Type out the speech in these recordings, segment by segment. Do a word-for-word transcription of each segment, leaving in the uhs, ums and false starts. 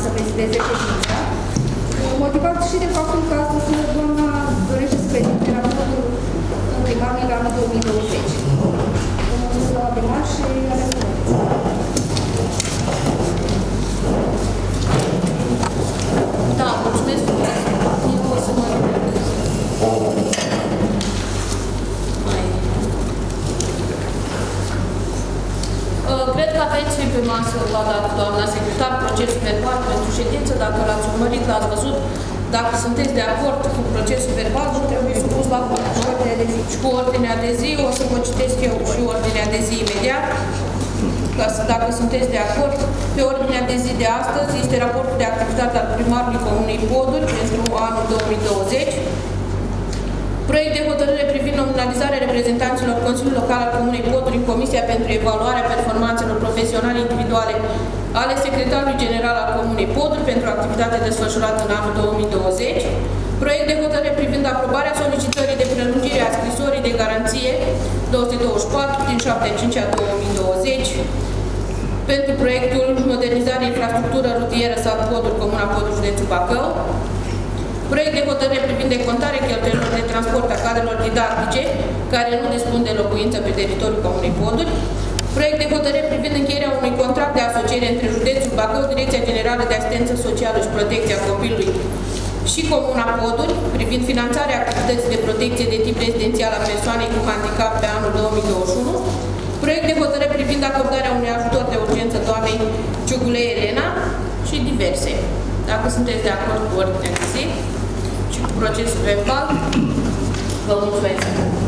să prezideze ședința, motivat și de faptul că astăzi doamna dorește să prezinte raportul primarului la anul două mii douăzeci. Vă mulțumesc la demarș și aveți cuvântul. Da, mulțumesc frumos. Eu o să mă mai... Cred că aveți pe masă, v-a dat doamna secretar, procesul verbal pentru ședință. Dacă l-ați urmărit, l-ați văzut. Dacă sunteți de acord cu procesul verbal, nu trebuie supus la vot. Și cu ordinea de zi, o să vă citesc eu și ordinea de zi imediat. Ca să, dacă sunteți de acord, pe ordinea de zi de astăzi este raportul de activitate al primarului Comunei Poduri pentru anul două mii douăzeci. Proiect de hotărâre privind nominalizarea reprezentanților Consiliului Local al Comunei Poduri în Comisia pentru evaluarea performanțelor profesionale individuale ale Secretarului General al Comunei Poduri pentru activitatea desfășurată în anul două mii douăzeci. Proiect de hotărâre privind aprobarea solicitării de prelungire a scrisorii de garanție două sute douăzeci și patru din șapte cinci două mii douăzeci pentru proiectul modernizare infrastructură rutieră Sat Poduri, Comuna Poduri, județul Bacău. Proiect de hotărâre privind decontarea cheltuielilor de transport a cadrelor didactice care nu dispun de locuință pe teritoriul Comunei Poduri. Proiect de hotărâre privind încheierea unui contract de asociere între județul Bacău, Direcția Generală de Asistență Socială și Protecția Copilului și Comuna Poduri, privind finanțarea activității de protecție de tip rezidențial a persoanei cu handicap pe anul două mii douăzeci și unu. Proiect de hotărâre privind acordarea unui ajutor de urgență doamnei Ciugulei Elena și diverse. Dacă sunteți de acord cu ordinea de zi și cu procesul verbal, vă mulțumesc.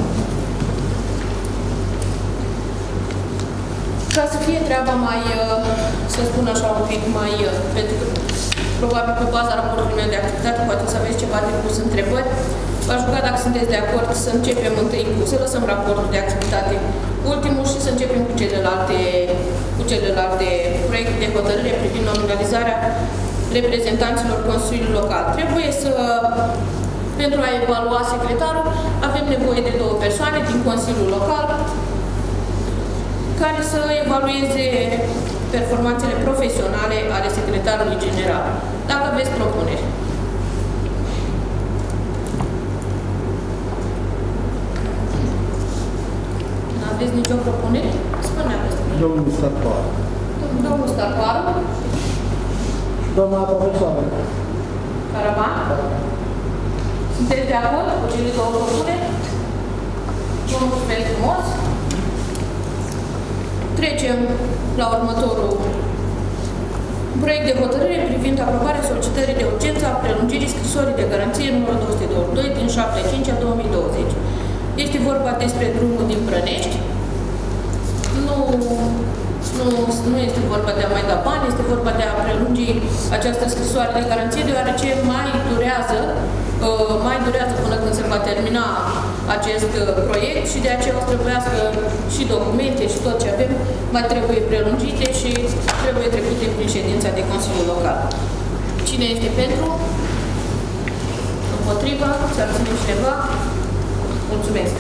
Ca să fie treaba mai, să spun așa un pic mai, pentru că probabil pe baza raportului meu de activitate poate să aveți ceva de pus întrebări, v-aș ruga, dacă sunteți de acord, să începem întâi cu, să lăsăm raportul de activitate ultimul și să începem cu celelalte, cu celelalte proiecte de hotărâre privind nominalizarea reprezentanților Consiliului Local. Trebuie să, pentru a evalua secretarul, avem nevoie de două persoane din Consiliul Local care să evalueze performanțele profesionale ale secretarului general. Dacă aveți propuneri. Nu aveți nicio propunere? Spune-mi. Domnul Starparu. Domnul Starparu. Doamna profesoară. Caravan? Sunteți de acord cu cele două propuneri? Vă mulțumesc frumos. Trecem la următorul proiect de hotărâre privind aprobarea solicitării de urgență a prelungirii scrisorii de garanție numărul două sute douăzeci și doi din șapte cinci două mii douăzeci. Este vorba despre drumul din Brănești. Nu, nu, nu este vorba de a mai da bani, este vorba de a prelungi această scrisoare de garanție, deoarece mai durează, mai durează până când se va termina acest proiect și de aceea o să trebuiască și documente și tot ce avem mai trebuie prelungite și trebuie trecute prin ședința de Consiliu Local. Cine este pentru? Împotriva? Se abține cineva? Mulțumesc!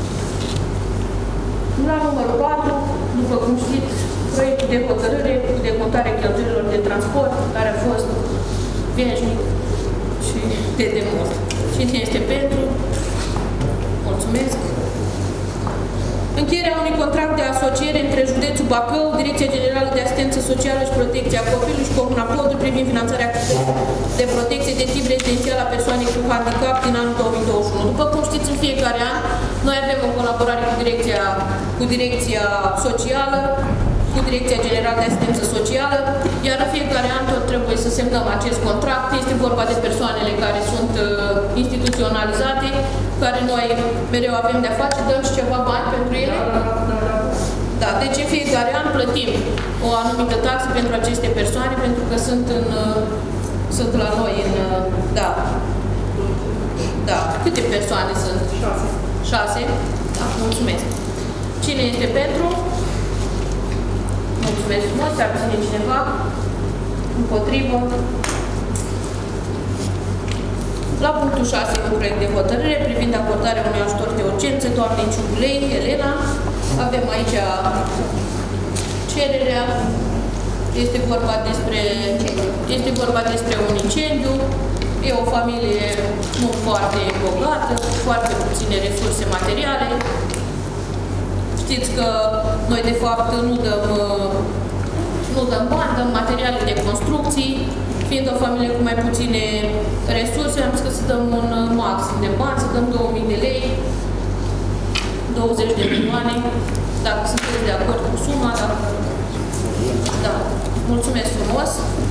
La numărul patru, după cum știți, proiectul de hotărâre cu decontarea cheltuielilor de transport, care a fost veșnic și de demult. Cine este pentru? Mulțumesc! Încheierea unui contract de asociere între județul Bacău, Direcția Generală de Asistență Socială și Protecția Copilului și Comuna Poduri privind finanțarea activității de protecție de tip rezidențial a persoanei cu handicap din anul două mii douăzeci și unu. După cum știți, în fiecare an, noi avem o colaborare cu Direcția, cu Direcția Socială, cu Direcția Generală de Asistență Socială, iar în fiecare an tot trebuie să semnăm acest contract. Este vorba de persoanele care sunt uh, instituționalizate, care noi mereu avem de-a face, dăm și ceva bani pentru ele. Da, deci în fiecare an plătim o anumită taxă pentru aceste persoane, pentru că sunt, în, uh, sunt la noi în... Uh, da. Da. Câte persoane sunt? Șase. Șase? Da, mulțumesc. Cine este pentru? Mulțumesc frumos. Se abține cineva? Împotrivă? La punctul șase, un proiect de hotărâre privind acordarea unui ajutor de urgență doamnei Ciugulei Elena. Avem aici cererea Este vorba despre, este vorba despre un incendiu. E o familie nu foarte bogată, cu foarte puține resurse materiale. Știți că noi, de fapt, nu dăm, nu dăm bani, dăm materiale de construcții. Fiind o familie cu mai puține resurse, am zis că să dăm un maxim de bani, să dăm două mii de lei, douăzeci de milioane, dacă sunteți de acord cu suma, dacă... Da. Mulțumesc frumos!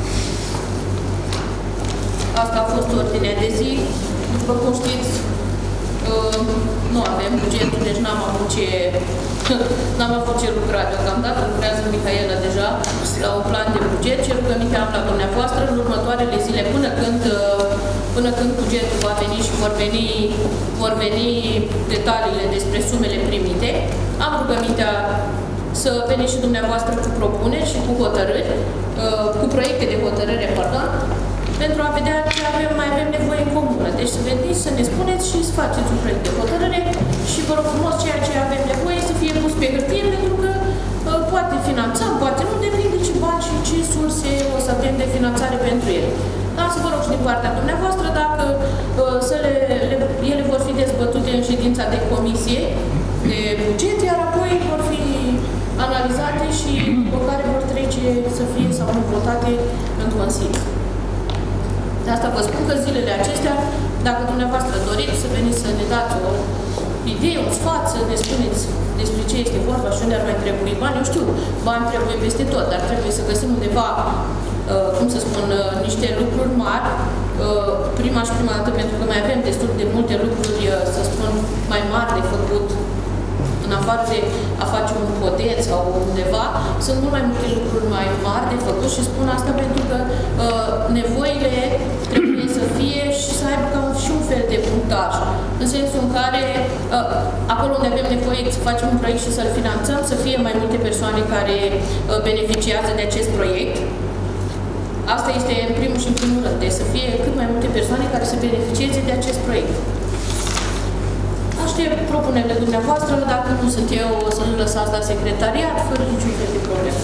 Asta a fost ordinea de zi. După cum știți, nu avem bugetul, deci n-am avut ce n-am avut ce lucra deocamdată. Lucrează Mihaela deja la un plan de buget și rugămintea am la dumneavoastră în următoarele zile, până când, până când bugetul va veni și vor veni, vor veni detaliile despre sumele primite. Am rugămintea să veniți și dumneavoastră cu propuneri și cu hotărâri, cu proiecte de hotărâre, pardon, pentru a vedea ce avem, mai avem nevoie în comună. Deci să veniți, să ne spuneți și să faceți un proiect de hotărâre și vă rog frumos ceea ce avem nevoie să fie pus pe hârtie, pentru că uh, poate finanțăm, poate nu, depinde ce bani și ce surse o să avem de finanțare pentru ele. Dar să vă rog și din partea dumneavoastră dacă uh, să le, le, ele vor fi dezbătute în ședința de comisie de buget, iar apoi vor fi analizate și pe care vor trece să fie sau nu votate în Consiliu. De asta vă spun că zilele acestea, dacă dumneavoastră doriți să veniți să ne dați o idee, un sfat, să ne spuneți despre ce este vorba și unde ar mai trebui bani. Eu știu, bani trebuie peste tot, dar trebuie să găsim undeva, uh, cum să spun, uh, niște lucruri mari, uh, prima și prima dată, pentru că mai avem destul de multe lucruri, uh, să spun, mai mari de făcut, în afară de a face un podeț sau undeva, sunt mult mai multe lucruri mai mari de făcut și spun asta pentru că uh, nevoile trebuie să fie și să aibă ca și un fel de punctaj. În sensul în care, uh, acolo unde avem nevoie să facem un proiect și să-l finanțăm, să fie mai multe persoane care uh, beneficiază de acest proiect. Asta este în primul și în primul rând, de să fie cât mai multe persoane care să beneficieze de acest proiect. Aștept propunerile dumneavoastră, dacă nu sunt eu, o să le lăsați la secretariat, fără niciun fel de problemă.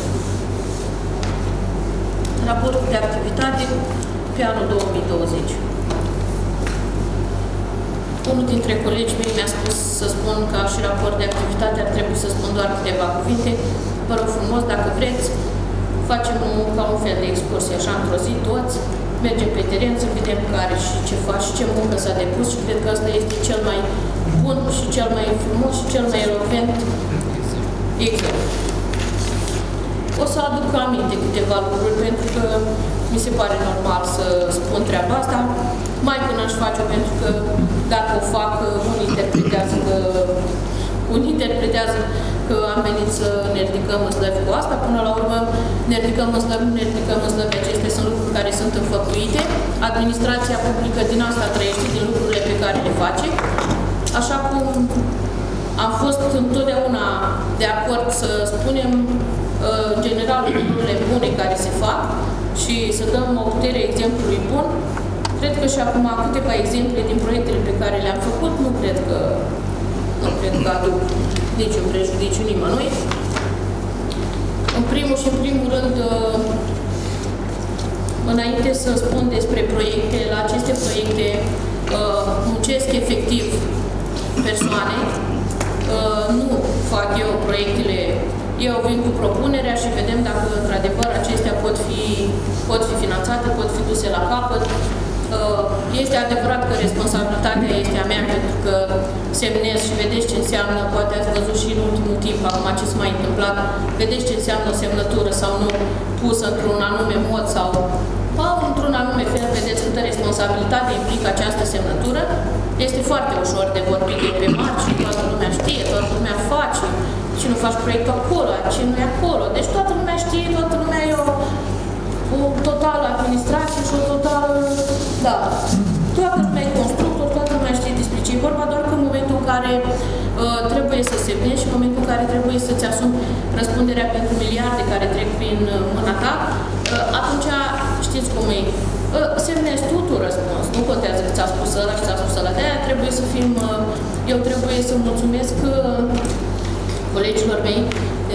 Raportul de activitate pe anul două mii douăzeci. Unul dintre colegii mei mi-a spus să spun că și raport de activitate ar trebui să spun doar câteva cuvinte. Vă rog frumos, dacă vreți, facem un, ca un fel de excursie, așa, într-o zi, toți, mergem pe teren să vedem care și ce faci și ce muncă s-a depus și cred că asta este cel mai bun și cel mai frumos și cel mai elocvent exemplu. O să aduc aminte câteva lucruri, pentru că mi se pare normal să spun treaba asta, mai când aș face-o, pentru că dacă o fac, unii interpretează că, unii interpretează că am venit să ne ridicăm în slăvi cu asta, până la urmă ne ridicăm în slăvi, nu ne ridicăm în slăvi, acestea sunt lucruri care sunt înfăptuite. Administrația publică din asta trăiește, din lucrurile pe care le face. Așa cum am fost întotdeauna de acord să spunem în general lucrurile bune care se fac și să dăm o putere exemplului bun, cred că și acum câteva exemple din proiectele pe care le-am făcut, nu cred că nu cred că aduc niciun prejudiciu nimănui. În primul și în primul rând, înainte să spun despre proiecte, la aceste proiecte muncesc efectiv persoane, nu fac eu proiectele, eu vin cu propunerea și vedem dacă într-adevăr acestea pot fi, pot fi finanțate, pot fi duse la capăt. Este adevărat că responsabilitatea este a mea, pentru că semnez și vedeți ce înseamnă, poate ați văzut și în ultimul timp, acum ce s-a mai întâmplat, vedeți ce înseamnă o semnătură sau nu pusă într-un anume mod sau într-un anume fel, vedeți câtă responsabilitate implică această semnătură. Este foarte ușor de vorbit de pe margini, toată lumea știe, toată lumea face, și nu faci proiectul acolo, ce nu e acolo. Deci toată lumea știe, toată lumea e o, o totală administrație și o totală, da, toată lumea e constructor, toată lumea știe despre ce e vorba, doar că în momentul în care uh, trebuie să semnezi și în momentul în care trebuie să-ți asumi răspunderea pentru miliarde care trec prin uh, mâna ta, uh, atunci știți cum e. Uh, semnezi tu, tu răspunzi. Nu contează că ți-a spus ăla și ți-a spus ăla. De-aia trebuie să fim, uh, eu trebuie să mulțumesc uh, colegilor mei de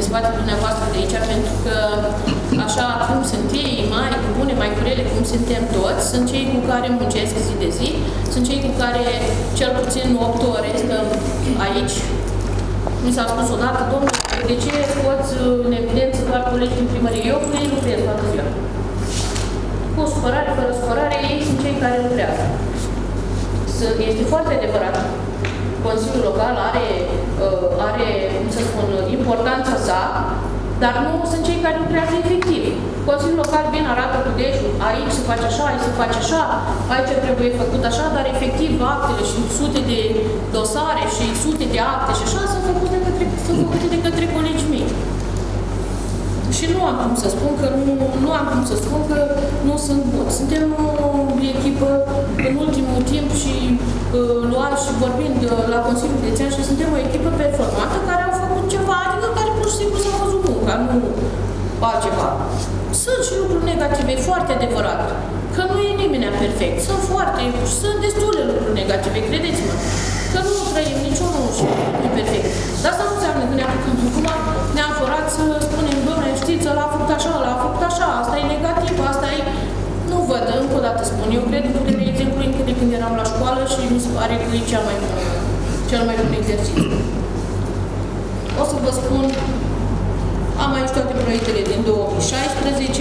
participați dumneavoastră de aici, pentru că așa cum sunt ei, mai bune, mai curele, cum suntem toți, sunt cei cu care muncesc zi de zi, sunt cei cu care cel puțin opt ore stăm aici. Mi s-a spus odată, domnule, de ce scoți în evidență doar colegi din primărie? Eu cu ei lucrez toată ziua. Cu supărare, fără supărare, ei sunt cei care lucrează. Este foarte adevărat. Consiliul Local are, are, cum să spun, importanța sa, dar nu sunt cei care lucrează efectiv. Consiliul Local bine arată cu deșul, aici se face așa, aici se face așa, aici trebuie făcut așa, dar efectiv actele și sute de dosare și sute de acte și așa sunt făcute de către, sunt făcute de către colegii mei. Și nu am cum să spun că nu, nu am cum să spun că nu sunt buni. Suntem o echipă în ultimul timp și uh, luat și vorbind uh, la Consiliul Județean și suntem o echipă performantă care au făcut ceva, adică care pur și simplu s-au văzut munca, nu altceva. Sunt și lucruri negative, foarte adevărat, că nu e nimeni perfect. Sunt foarte, sunt destule lucruri negative, credeți-mă. Că nu trăim niciunul și nu e perfect. Dar asta nu înseamnă că ne apucăm acum neapărat să spunem, doamne, știți, ăla a făcut așa, ăla a făcut așa, asta e negativ, asta e... Nu văd, încă o dată spun, eu cred că, de exemplu, încă de când eram la școală și mi se pare că e cel mai bun, cel mai bun exercițiu. O să vă spun, am aici toate proiectele din două mii șaisprezece.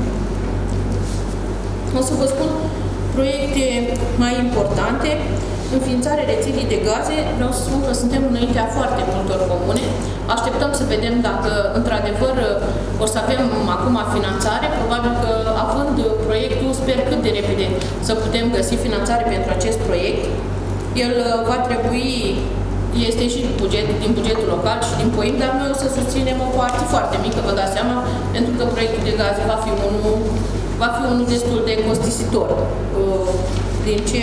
O să vă spun proiecte mai importante. Înființarea rețelei de gaze, vreau să spun că suntem înaintea foarte multor comune. Așteptăm să vedem dacă, într-adevăr, o să avem acum finanțare. Probabil că, având proiectul, sper cât de repede să putem găsi finanțare pentru acest proiect. El va trebui, este și buget, din bugetul local și din POIM, dar noi o să susținem o parte foarte mică, vă dați seama, pentru că proiectul de gaze va fi unul, va fi unul destul de costisitor. Din ce...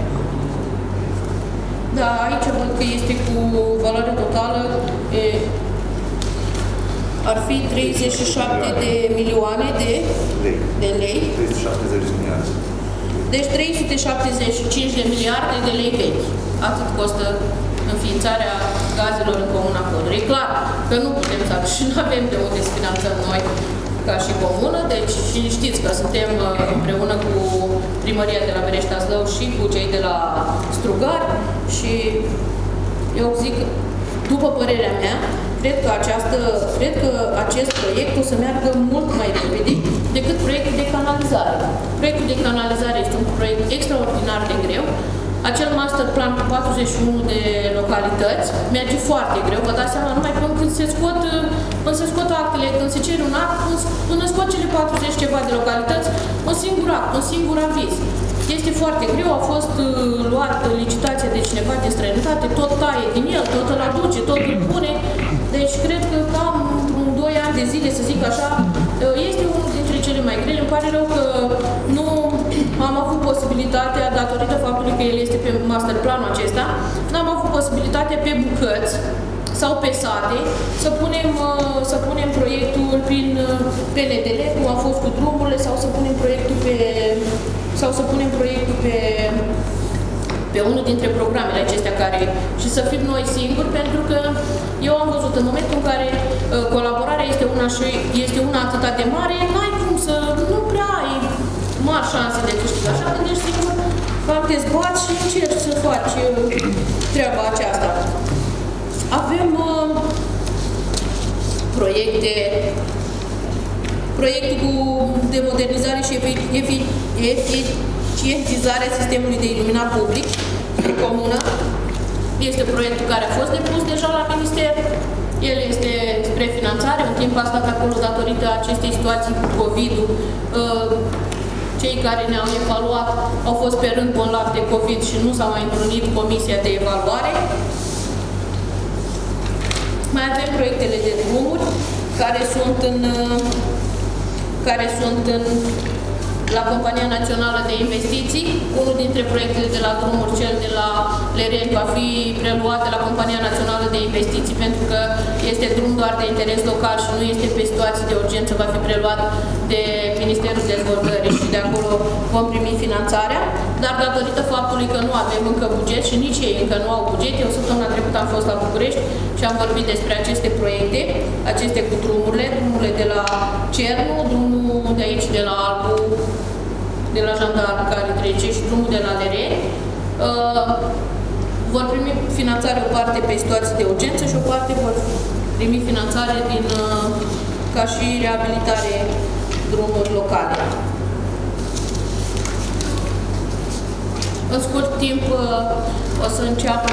Da, aici văd că este cu valoare totală, e, ar fi treizeci și șapte de milioane de lei. De lei. trei sute șaptezeci de miliarde. Deci trei sute șaptezeci și cinci de miliarde de lei vechi. Atât costă înființarea gazelor în Comuna Codru. E clar că nu putem să și nu avem de unde să finanțăm noi ca și comună, deci și știți că suntem împreună cu primăria de la Berești-Aslău și cu cei de la Strugari și eu zic, după părerea mea, cred că, această, cred că acest proiect o să meargă mult mai repede decât proiectul de canalizare. Proiectul de canalizare este un proiect extraordinar de greu. Acel master plan cu patruzeci și unu de localități merge foarte greu, vă dați seama, numai până când se scot, când se scot actele, când se cere un act, până scot cele patruzeci ceva de localități, un singur act, un singur aviz. Este foarte greu, a fost uh, luată licitația de cineva din străinătate, tot taie din el, tot îl aduce, tot îl pune. Deci cred că cam doi ani de zile, să zic așa, este unul dintre cele mai grele. Îmi pare rău că nu am avut posibilitatea, datorită faptului că el este pe masterplanul acesta, n-am avut posibilitatea pe bucăți sau pe sate să punem, să punem proiectul prin P N D L, cum a fost cu drumurile, sau să punem proiectul pe sau să punem proiectul pe pe unul dintre programele acestea care și să fim noi singuri, pentru că eu am văzut în momentul în care uh, colaborarea este una și este una atât de mare, n-ai cum să, nu prea ai mari șanse de câștig. Așa că ești singur, cam te zbați și încerci să faci uh, treaba aceasta. Avem uh, proiecte proiectul de modernizare și eficientizarea sistemului de iluminat public în comună. Este proiectul care a fost depus deja la minister. El este spre finanțare. În timp a stat acolo datorită acestei situații cu COVID-ul. Cei care ne-au evaluat au fost pe rând bolnavi de COVID și nu s-a mai întrunit comisia de evaluare. Mai avem proiectele de drumuri care sunt în care sunt în la Compania Națională de Investiții. Unul dintre proiectele de la drumuri, cel de la Lereni, va fi preluat de la Compania Națională de Investiții pentru că este drum doar de interes local și nu este pe situații de urgență, va fi preluat de Ministerul Dezvoltării și de acolo vom primi finanțarea. Dar datorită faptului că nu avem încă buget și nici ei încă nu au buget, eu săptămâna trecută am fost la București și am vorbit despre aceste proiecte, aceste cu drumurile, drumurile de la Cernu, drumul de aici, de la Albu, de la Jandarm care trece și drumul de la Lereni. Uh, vor primi finanțare o parte pe situații de urgență și o parte vor primi finanțare din, uh, ca și reabilitare drumuri locale. În scurt timp uh, o să înceapă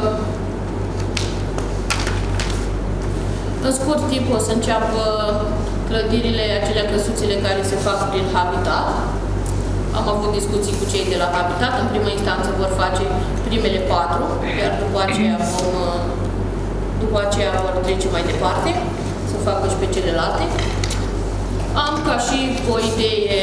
în scurt timp o să înceapă clădirile, acelea căsuțele care se fac prin Habitat. Am avut discuții cu cei de la Habitat. În primă instanță vor face primele patru, iar după aceea vom, după aceea vor trece mai departe, să facă și pe celelalte. Am ca și o idee,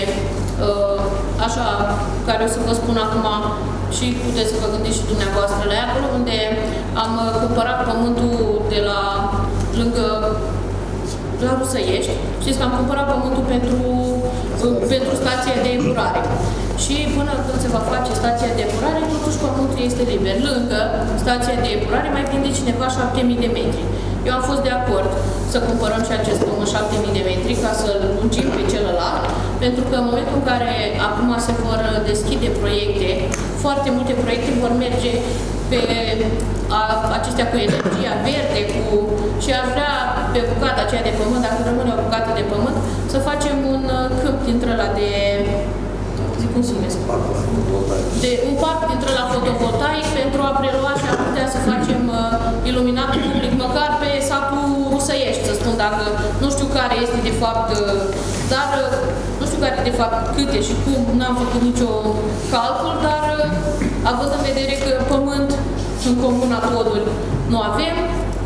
așa, care o să vă spun acum și puteți să vă gândiți și dumneavoastră la ea, acolo unde am cumpărat pământul de la, lângă, la Rusăiești. Știți că am cumpărat pământul pentru, pentru stația de epurare. Și până când se va face stația de epurare, totuși pământul este liber. Lângă stația de epurare mai prinde cineva șapte mii de metri. Eu am fost de acord să cumpărăm și acest pământ șapte mii de metri ca să-l lungim pe celălalt, pentru că în momentul în care acum se vor deschide proiecte, foarte multe proiecte vor merge pe a, acestea cu energia verde, cu, și aș vrea pe bucata aceea de pământ, dacă rămâne o bucată de pământ, să facem un câmp dintre ăla de, zic cum se numesc? De, un parc dintre la fotovoltaic pentru a prelua și a putea să facem uh, iluminat public, măcar pe satul Rusăiești, să spun, dacă nu știu care este de fapt, uh, dar uh, nu știu care de fapt câte și cum, n-am făcut nicio calcul, dar uh, având în vedere că pământ în comuna Poduri nu avem,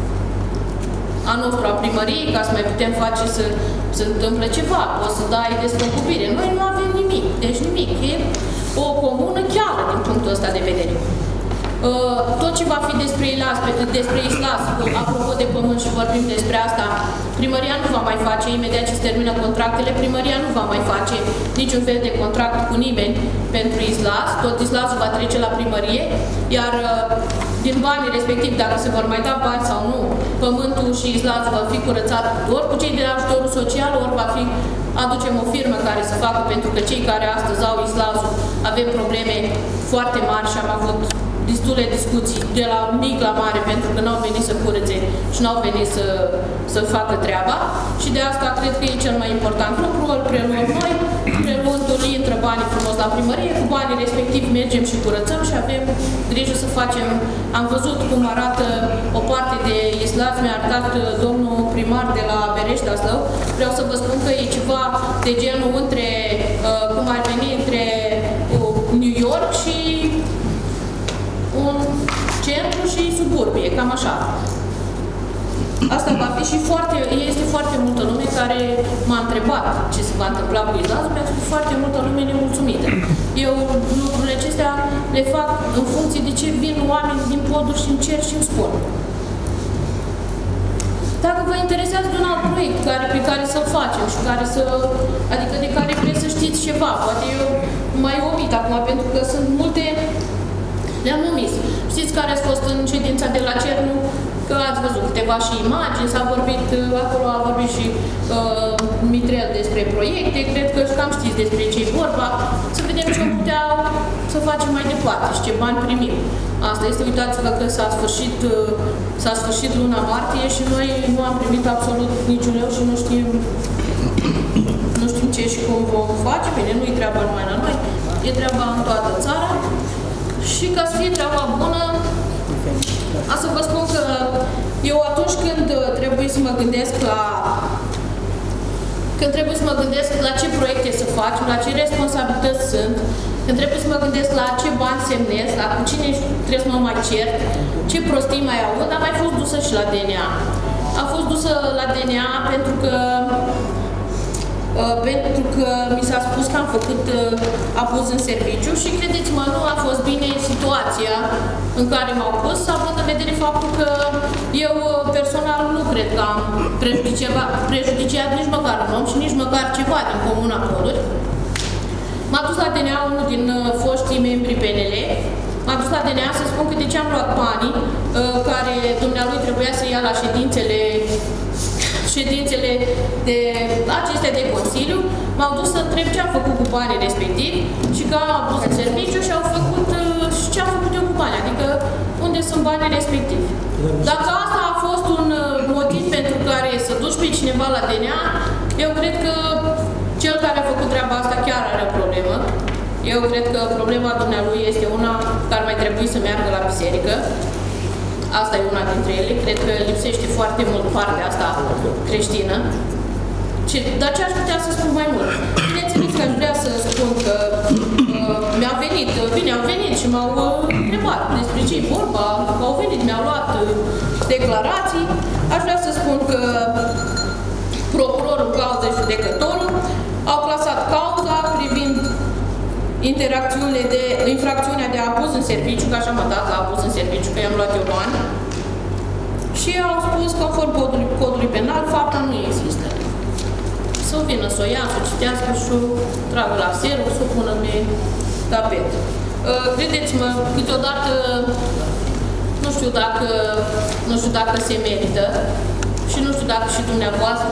a nostru, a primăriei, ca să mai putem face să se întâmple ceva, o să dai descopubire. Noi nu avem nimic, deci nimic. E o comună chiară din punctul ăsta de vedere. Tot ce va fi despre Islas, despre Islas, apropo de pământ și vorbim despre asta, primăria nu va mai face, imediat ce se termină contractele, primăria nu va mai face niciun fel de contract cu nimeni pentru Islas, tot Islasul va trece la primărie, iar din banii respectiv, dacă se vor mai da bani sau nu, pământul și Islasul va fi curățat ori cu cei de la ajutorul social, ori va fi, aducem o firmă care să facă, pentru că cei care astăzi au Islasul avem probleme foarte mari și am avut destule discuții de la mic la mare pentru că n-au venit să curețe și n-au venit să, să facă treaba și de asta cred că e cel mai important lucru, îl preluăm noi, preluându-l intră banii frumos la primărie, cu banii respectiv mergem și curățăm și avem grijă să facem. Am văzut cum arată o parte de Islas, mi-a arătat domnul primar de la Berești, Aslău. Vreau să vă spun că e ceva de genul între, uh, cum ar veni, între uh, New York și un centru și suburbie, cam așa. Asta va fi și foarte, este foarte multă lume care m-a întrebat ce se va întâmpla cu Islasul, pentru că foarte multă lume nemulțumită. Eu lucrurile acestea le fac în funcție de ce vin oameni din Poduri și îmi cer și îmi spun. Dacă vă interesează de un alt proiect care, pe care să-l facem și care să, adică de care vreți să știți ceva, poate eu mai omit acum, pentru că sunt multe. Le-am omis. Știți care ați fost în ședința de la Cernu? Că ați văzut câteva și imagini, s-a vorbit, acolo a vorbit și uh, Mitrel despre proiecte, cred că cam știți despre ce-i vorba, să vedem ce am putea să facem mai departe și ce bani primim. Asta este, uitați-vă că s-a sfârșit, uh, s-a sfârșit luna martie și noi nu am primit absolut niciun leu și nu știm, nu știm ce și cum vom face. Bine, nu e treaba numai la noi, e treaba în toată țara. Și ca să fie treaba bună, a să vă spun că eu atunci când trebuie să mă gândesc la când trebuie să mă gândesc la ce proiecte să facem, la ce responsabilități sunt, când trebuie să mă gândesc la ce bani semnez, la cu cine trebuie să mă mai cert, ce prostii mai aud, am mai fost dusă și la D N A. Am fost dusă la D N A pentru că pentru că mi s-a spus că am făcut abuz în serviciu și credeți-mă, nu a fost bine situația în care m-au pus, având în vedere faptul că eu personal nu cred că am prejudiciat nici măcar un om și nici măcar ceva din Comuna Poduri. M-a dus la D N A unul din foștii membri P N L, m-a dus la D N A să spun că de ce am luat banii care dumnealui trebuia să ia la ședințele ședințele de acestea de Consiliu, m-au dus să întreb ce am făcut cu banii respectivi și că am pus în serviciu și au făcut și ce am făcut eu cu banii, adică unde sunt banii respectivi. Dacă asta a fost un motiv pentru care să duci pe cineva la D N A, eu cred că cel care a făcut treaba asta chiar are o problemă. Eu cred că problema dumnealui este una care mai trebuie să meargă la biserică. Asta e una dintre ele. Cred că lipsește foarte mult partea asta creștină. Ce, dar ce aș putea să spun mai mult? Bineînțeles că aș vrea să spun că uh, mi-a venit, bine, au venit și m-au uh, întrebat despre ce e vorba, au venit, mi-au luat uh, declarații. Aș vrea să spun că procurorul, cauză și judecătorul au clasat cauza privind interacțiunile de infracțiunea de abuz în serviciu, că așa m-a dat la abuz în serviciu, că i-am luat eu bani, și au spus că conform codului, codului penal, fapta nu există. Să vină să o ia, să o citească și o tragă la seră, să o pună pe tapet. Uh, Credeți-mă, câteodată nu știu dacă nu știu dacă se merită și nu știu dacă și dumneavoastră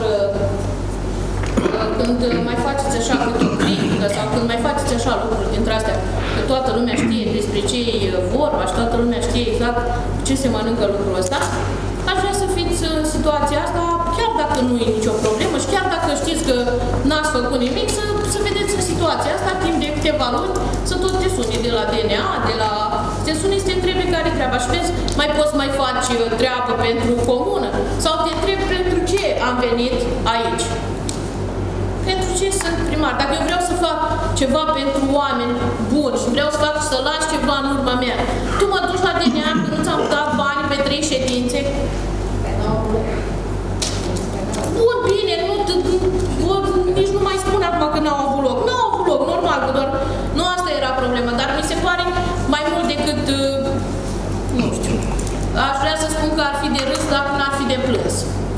când mai faceți așa câte o critică sau când mai faceți așa lucruri dintre astea, că toată lumea știe despre ce e vorba și toată lumea știe exact ce se mănâncă lucrul ăsta, aș vrea să fiți în situația asta, chiar dacă nu e nicio problemă și chiar dacă știți că n-ați făcut nimic, să, să vedeți în situația asta, timp de câteva luni, să tot te suni de la D N A, de la... te suni să te întrebi care treaba și vezi, mai poți mai faci treabă pentru comună sau te întrebi pentru ce am venit aici. Pentru ce sunt primar? Dacă eu vreau să fac ceva pentru oameni buni și vreau să fac să lași ceva în urma mea, tu mă duci la D N A că nu ți-am dat bani pe trei ședințe? Bun, bine, nu, nici nu mai spun acum că n-au avut loc. N-au avut loc, normal, că doar nu asta era problema, dar mi se pare mai mult decât, nu știu, aș vrea să spun că ar fi de râs dacă n-ar fi de plâns.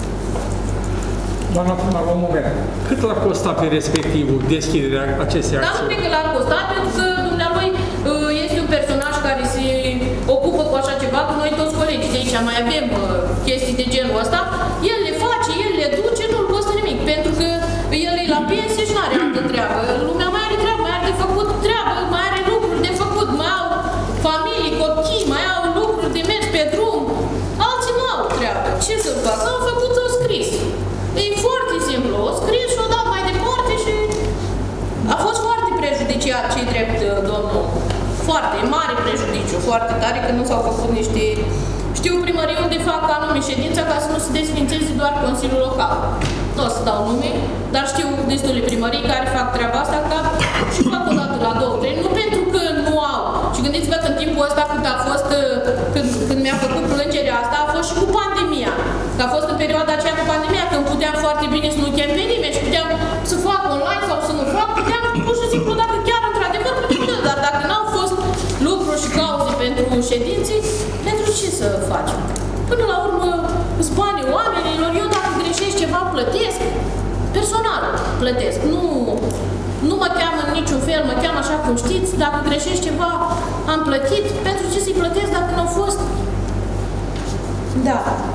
Doamna primar, un moment. Cât l-a costat pe respectivul deschiderea acestei acțiuni? Dar nu cred că l-a costat, pentru că dumnealui este un personaj care se ocupă cu așa ceva, că noi toți colegii de aici mai avem chestii de genul ăsta, el le face, el le duce, nu-l costă nimic, pentru că el e la pensie și nu are altă treabă. Lumea mai are treabă, mai are de făcut treabă, mai are lucruri de făcut, mai au familii, copii, mai au lucruri de mers pe drum. Alții nu au treabă. Ce să facă? Au făcut, au scris. E foarte simplu, o scris și o dat mai departe și a fost foarte prejudiciat ce-i drept, domnul. Foarte, mare prejudiciu, foarte tare, că nu s-au făcut niște... Știu primării unde fac anume ședința ca să nu se desfințeze doar Consiliul Local. Nu o să dau nume, dar știu destule primării care fac treaba asta ca și fac o dată la două, trei, nu pentru că nu au. Și gândiți-vă că în timpul ăsta când a fost, când, când mi-a făcut plângerea asta, a fost și cu pandemia. Că a fost în perioada aceea cu pandemia, când puteam foarte bine să nu chem pe nimeni și puteam să fac online sau să nu fac, puteam pur și simplu dacă chiar într-adevăr, dar dacă n-au fost lucruri și cauze pentru ședinții, pentru ce să facem? Până la urmă, îți banii oamenilor, eu dacă greșesc ceva, plătesc. Personal plătesc. Nu, nu mă cheamă în niciun fel, mă cheamă așa cum știți. Dacă greșesc ceva, am plătit. Pentru ce să-i plătesc dacă nu au fost? Da.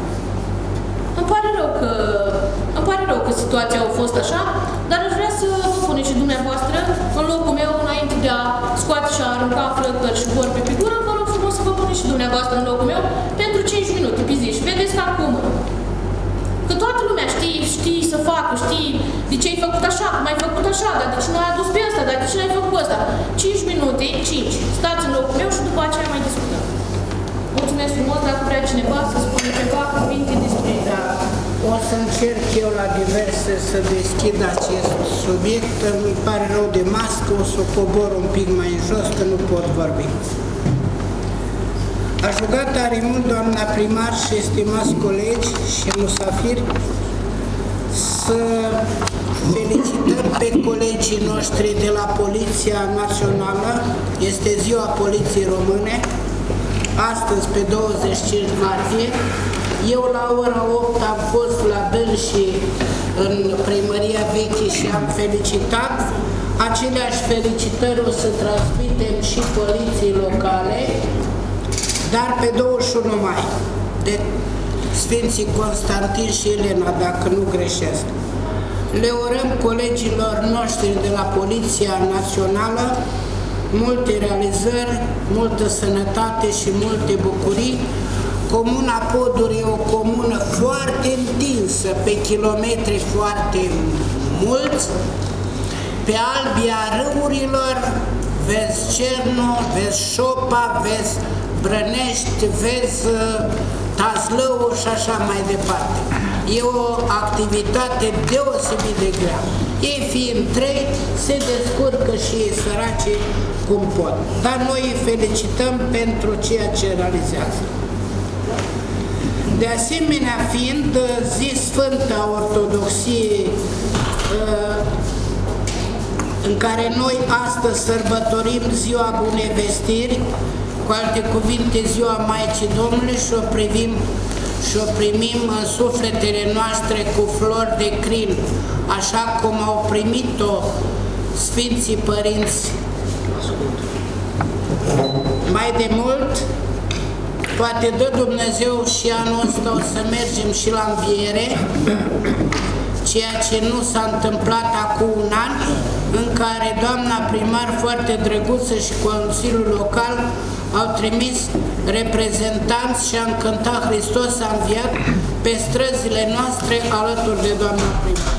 Îmi pare rău că, îmi pare rău că situația a fost așa, dar aș vrea să vă puneți și dumneavoastră în locul meu, înainte de a scoate și a arunca flăcări și vorbe pe gură, vă rog frumos să vă puneți și dumneavoastră în locul meu pentru cinci minute pe zi și vedeți că acum. Că toată lumea știe, știe să facă, știe de ce ai făcut așa, cum ai făcut așa, dar de ce nu ai adus pe ăsta, dar de ce nu ai făcut ăsta. cinci minute, cinci. Stați în locul meu și după aceea mai discutăm. Mulțumesc frumos, dacă vrea cineva să spună ceva cuvinte despre... Da. O să încerc eu la diverse să deschid acest subiect. Îmi pare rău de mască, o să o cobor un pic mai în jos, că nu pot vorbi. Aș ruga tare mult, doamna primar și estimați colegi și musafiri, să felicităm colegii noștri de la Poliția Națională, este Ziua Poliției Române, astăzi pe douăzeci și cinci martie. Eu la ora opt am fost la dânsii în Primăria Veche și am felicitat. Aceleași felicitări o să transmitem și poliției locale, dar pe douăzeci și unu mai, de Sfinții Constantin și Elena, dacă nu greșesc. Le urăm colegilor noștri de la Poliția Națională multe realizări, multă sănătate și multe bucurii. Comuna Poduri e o comună foarte întinsă, pe kilometri foarte mulți. Pe albia râurilor vezi Cerno, vezi Șopa, vezi Brănești, vezi Tazlău și așa mai departe. E o activitate deosebit de grea. Ei fiind trei, se descurcă și ei săraci cum pot. Dar noi îi felicităm pentru ceea ce realizează. De asemenea, fiind zi sfântă a Ortodoxiei, în care noi astăzi sărbătorim Ziua Bunei Vestiri, cu alte cuvinte Ziua Maicii Domnului, și o privim și o primim în sufletele noastre cu flori de crin, așa cum au primit-o Sfinții Părinți mai de mult. Poate dă Dumnezeu și anul ăsta o să mergem și la înviere, ceea ce nu s-a întâmplat acum un an, în care doamna primar foarte drăguță și Consiliul Local au trimis reprezentanți și a încântat Hristos a înviat pe străzile noastre alături de doamna primar.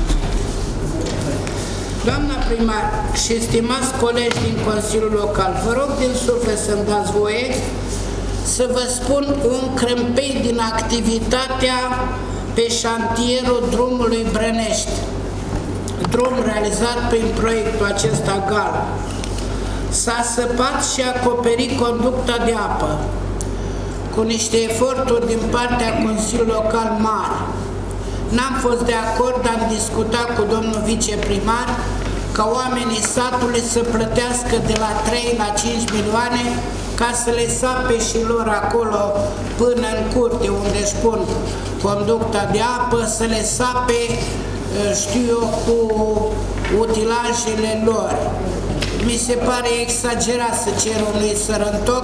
Doamna primar și stimați colegi din Consiliul Local, vă rog din suflet să-mi dați voie să vă spun un crâmpei din activitatea pe șantierul drumului Brănești, drum realizat prin proiectul acesta GAL. S-a săpat și acoperit conducta de apă, cu niște eforturi din partea Consiliului Local mari. N-am fost de acord, am discutat cu domnul viceprimar ca oamenii satului să plătească de la trei la cinci milioane ca să le sape și lor acolo până în curte unde își pun conducta de apă, să le sape, știu eu, cu utilajele lor. Mi se pare exagerat să cer unui sărăntoc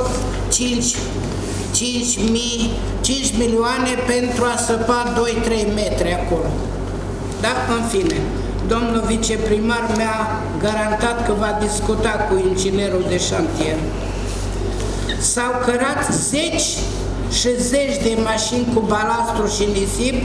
cinci milioane pentru a săpa doi trei metri acolo. Da? În fine, domnul viceprimar mi-a garantat că va discuta cu inginerul de șantier. S-au cărat zeci și zeci de mașini cu balastru și nisip.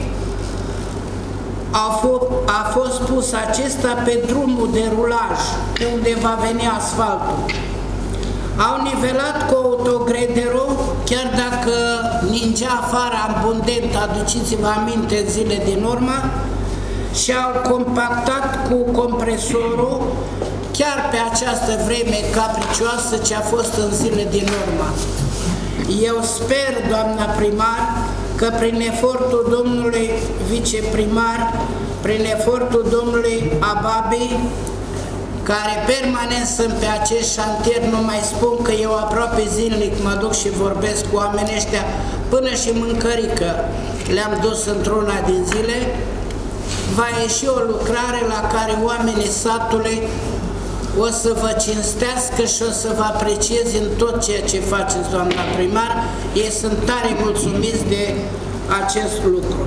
A, a fost pus acesta pe drumul de rulaj, unde va veni asfaltul. Au nivelat cu autogrederul, chiar dacă ningea afară abundent, aduceți-vă aminte în zile din urmă, și au compactat cu compresorul, chiar pe această vreme capricioasă ce a fost în zile din urmă. Eu sper, doamna primar, că prin efortul domnului viceprimar, prin efortul domnului Ababi, care permanent sunt pe acest șantier, nu mai spun că eu aproape zilnic mă duc și vorbesc cu oamenii ăștia, până și mâncărică le-am dus într-una din zile, va ieși o lucrare la care oamenii satului o să vă cinstească și o să vă aprecieze în tot ceea ce faceți, doamna primar. Ei sunt tare mulțumiți de acest lucru.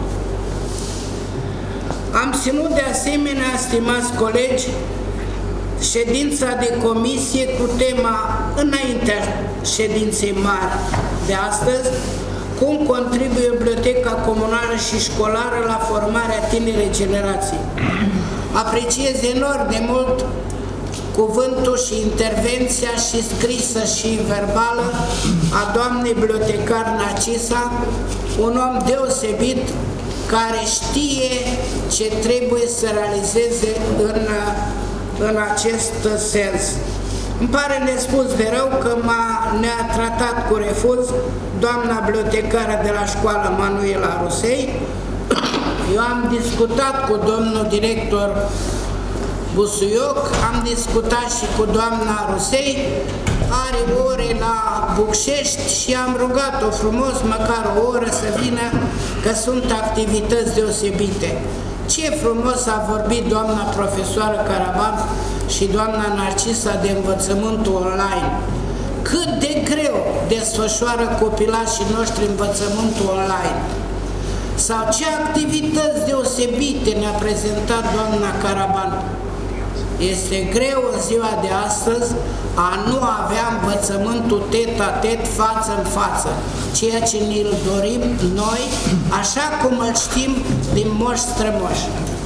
Am ținut de asemenea, stimați colegi, ședința de comisie cu tema, înaintea ședinței mari de astăzi, cum contribuie Biblioteca Comunală și Școlară la formarea tinerei generații. Apreciez enorm de mult cuvântul și intervenția și scrisă și verbală a doamnei bibliotecar Narcisa, un om deosebit care știe ce trebuie să realizeze în, în acest sens. Îmi pare nespus de rău că ne-a tratat cu refuz doamna bibliotecară de la școală Manuela Rusei. Eu am discutat cu domnul director Busuioc, am discutat și cu doamna Rusei, are ore la Bucșești și am rugat-o frumos, măcar o oră să vină, că sunt activități deosebite. Ce frumos a vorbit doamna profesoară Caraban și doamna Narcisa de învățământul online. Cât de greu desfășoară copilașii noștri învățământul online. Sau ce activități deosebite ne-a prezentat doamna Caraban. Este greu în ziua de astăzi a nu avea învățământul tet-a-tet, față în față, ceea ce ne-l dorim noi, așa cum îl știm din moși strămoși.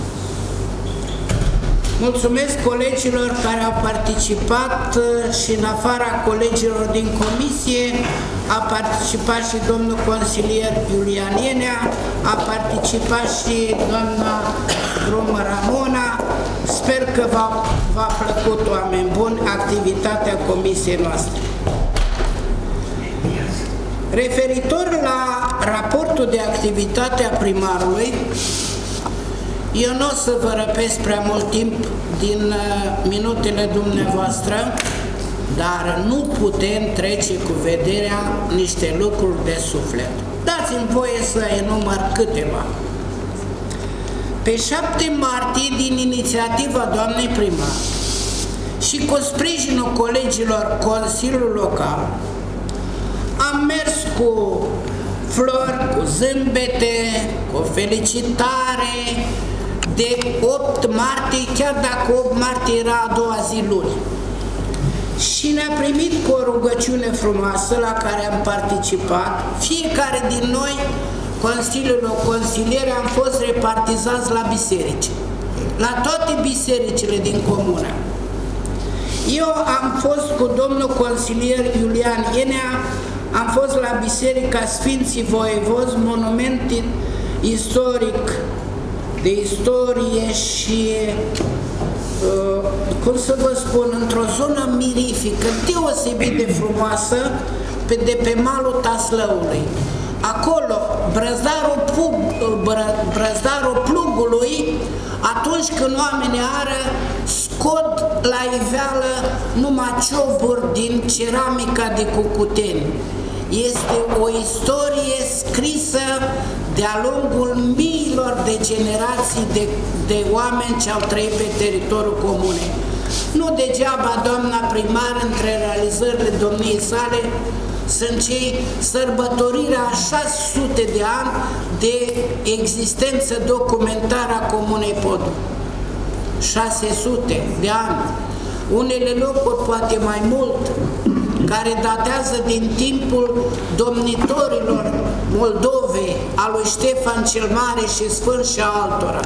Mulțumesc colegilor care au participat și în afara colegilor din comisie, a participat și domnul consilier Iulian Ienea, a participat și doamna Romă Ramona. Sper că v-a plăcut, oameni buni, activitatea comisiei noastre. Referitor la raportul de activitate a primarului, eu nu o să vă răpesc prea mult timp din uh, minutele dumneavoastră, dar nu putem trece cu vederea niște lucruri de suflet. Dați-mi voie să enumăr câteva. Pe șapte martie, din inițiativa doamnei primar și cu sprijinul colegilor Consiliului Local, am mers cu flori, cu zâmbete, cu felicitare de opt martie, chiar dacă opt martie era a doua zi luni. Și ne-a primit cu o rugăciune frumoasă la care am participat. Fiecare din noi, Consiliul, consilieri, am fost repartizați la biserici, la toate bisericile din comună. Eu am fost cu domnul consilier Iulian Ienea, am fost la Biserica Sfinții Voievozi, monument istoric, de istorie și, uh, cum să vă spun, într-o zonă mirifică, deosebit de frumoasă, pe, de pe malul Taslăului. Acolo, brăzdarul, pub, bră, brăzdarul plugului, atunci când oamenii ară, scot la iveală numai cioburi din ceramica de Cucuteni. Este o istorie scrisă de-a lungul miilor de generații de, de oameni ce au trăit pe teritoriul comunei. Nu degeaba doamna primar, între realizările domniei sale, sunt cei sărbătorirea a șase sute de ani de existență documentară a Comunei Podul. șase sute de ani. Unele locuri poate mai mult, care datează din timpul domnitorilor Moldovei, a lui Ștefan cel Mare și Sfânt și a altora.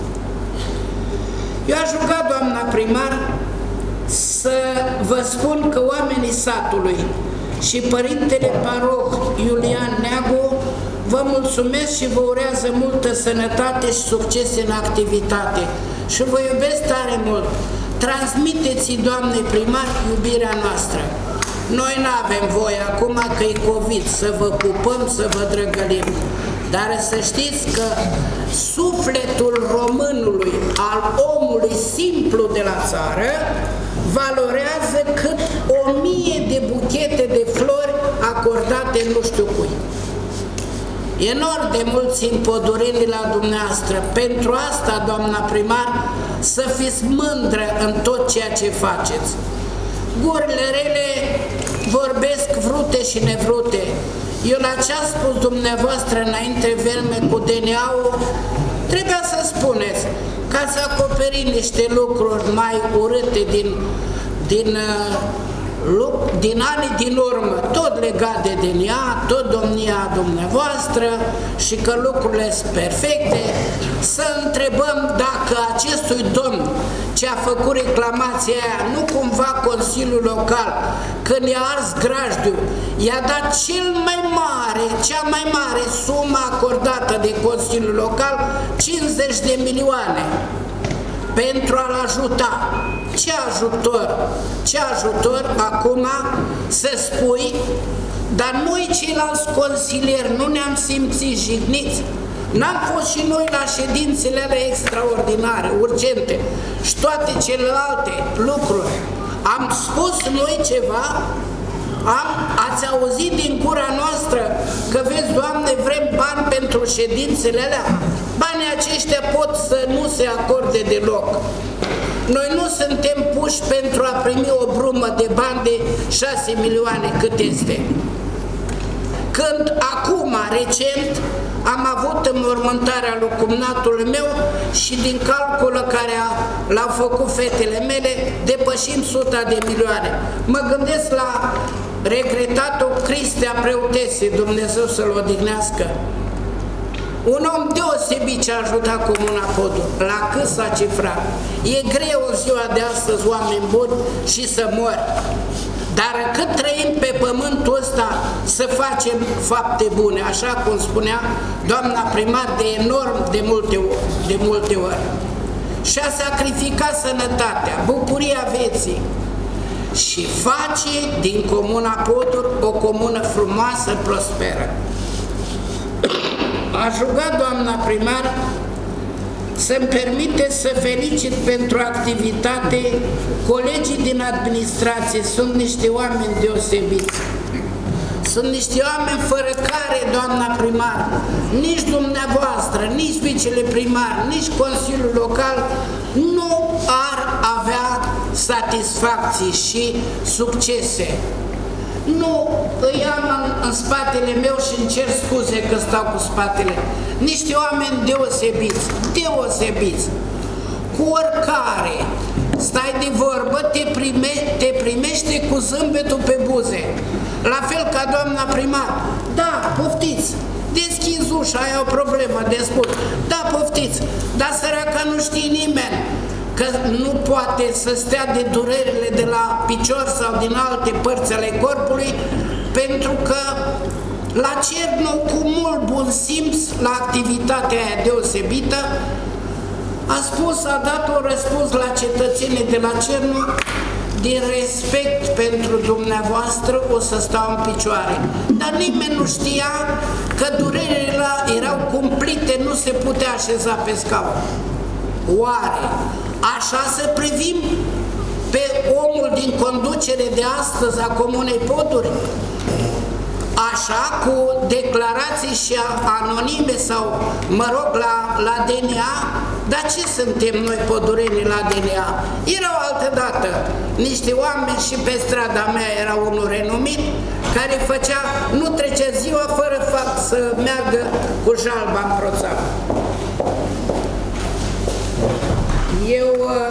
Eu aș ruga doamna primar să vă spun că oamenii satului și părintele paroh Iulian Neagu vă mulțumesc și vă urează multă sănătate și succes în activitate și vă iubesc tare mult. Transmiteți-i doamnei primar iubirea noastră. Noi nu avem voie acum că e COVID să vă pupăm, să vă drăgălim, dar să știți că sufletul românului, al omului simplu de la țară, valorează cât o mie de buchete de flori acordate nu știu cui. Enorm de mulți împodurini la dumneavoastră. Pentru asta, doamna primar, să fiți mândră în tot ceea ce faceți. Gurile rele vorbesc vrute și nevrute. Eu la ce a spus dumneavoastră înainte verme cu D N A-ul, trebuia să spuneți ca să acoperi niște lucruri mai urâte din, din, din anii din urmă, tot legat de D N A, tot domnia dumneavoastră și că lucrurile sunt perfecte, să întrebăm dacă acestui domn ce a făcut reclamația aia, nu cumva Consiliul Local, când i-a ars grajdul, i-a dat cel mai mare, cea mai mare sumă acordată de Consiliul Local, cincizeci de milioane, pentru a-l ajuta. Ce ajutor? Ce ajutor acum să spui, dar noi ceilalți consilieri nu ne-am simțit jigniți, N-am fost și noi la ședințele alea extraordinare, urgente și toate celelalte lucruri. Am spus noi ceva? Am, ați auzit din gura noastră că vezi, Doamne, vrem bani pentru ședințele alea? Banii aceștia pot să nu se acorde deloc. Noi nu suntem puși pentru a primi o brumă de bani de șase milioane cât este. Când acum, recent, am avut înmormântarea lui cumnatului meu și din calculul care l-au făcut fetele mele, depășim suta de milioane. Mă gândesc la regretatul Cristea Preutese, Dumnezeu să-l odihnească. Un om deosebit ce a ajutat Comuna Podul. La cât s-a cifrat? E greu în ziua de astăzi, oameni buni, și să mor. Dar cât trăim pe pământul ăsta să facem fapte bune, așa cum spunea doamna primar de enorm de multe, de multe ori. Și a sacrificat sănătatea, bucuria vieții și face din Comuna Podul o comună frumoasă, prosperă. Aș ruga doamna primar să-mi permite să felicit pentru activitate colegii din administrație. Sunt niște oameni deosebiți. Sunt niște oameni fără care, doamna primar, nici dumneavoastră, nici vicele primar, nici Consiliul Local nu ar avea satisfacții și succese. Nu, îi am în, în spatele meu și îmi cer scuze că stau cu spatele. Niște oameni deosebiți, deosebiți. Cu oricare stai de vorbă, te, prime, te primește cu zâmbetul pe buze. La fel ca doamna primar. Da, poftiți, deschizi ușa, ai o problemă de spus. Da, poftiți, dar săraca nu știe nimeni că nu poate să stea de durerile de la picior sau din alte părți ale corpului, pentru că la Cernu, cu mult bun simț, la activitatea aia deosebită, a spus, a dat un răspuns la cetățenii de la Cernu: din respect pentru dumneavoastră o să stau în picioare. Dar nimeni nu știa că durerile erau cumplite, nu se putea așeza pe scaun. Oare așa să privim pe omul din conducere de astăzi a Comunei Poduri? Așa, cu declarații și anonime sau, mă rog, la, la D N A? Dar ce suntem noi podurenii la D N A? Era o altă dată niște oameni și pe strada mea era unul renumit care făcea, nu trecea ziua fără fapt să meargă cu jalba în proțap. Eu,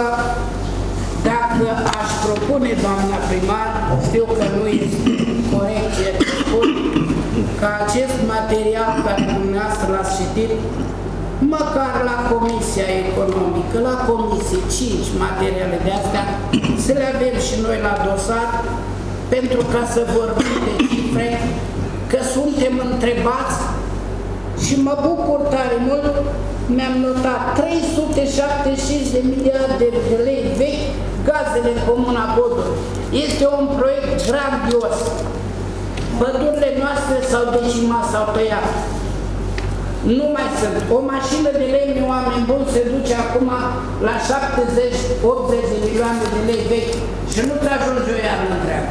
dacă aș propune, doamna primar, știu că nu este corect ce spun, ca acest material care dumneavoastră l-ați citit, măcar la Comisia Economică, la Comisie, cinci materiale de astea, să le avem și noi la dosar, pentru ca să vorbim de cifre, că suntem întrebați și mă bucur tare mult. Mi-am notat trei sute șaptezeci și cinci de miliarde de lei vechi, gazele în Comuna Podul. Este un proiect grandios. Pădurile noastre s-au decimat, s-au tăiat. Nu mai sunt. O mașină de lemne, oameni buni, se duce acum la șaptezeci optzeci de milioane de lei vechi și nu te ajunge o iarnă întreagă.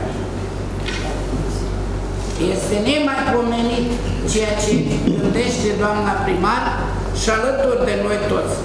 Este nemaipomenit ceea ce gândește doamna primar și alături de noi toți.